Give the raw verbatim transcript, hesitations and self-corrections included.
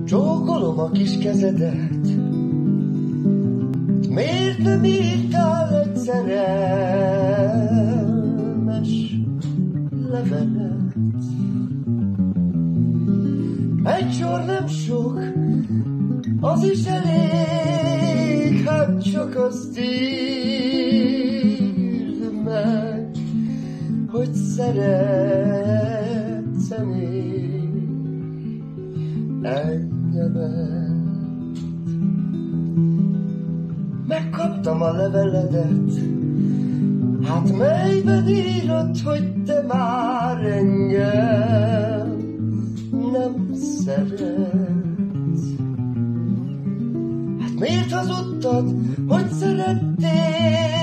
Csókolom a kis kezedet, miért nem írtál egy szerelmes levelet? Egy sor nem sok, az is elég, hát csak azt írd meg, hogy szeretsz-e még engemet. Megkaptam a leveledet, hát melyben írod, hogy te már engem nem szeretsz. Hát miért hazudtad, hogy szerettél?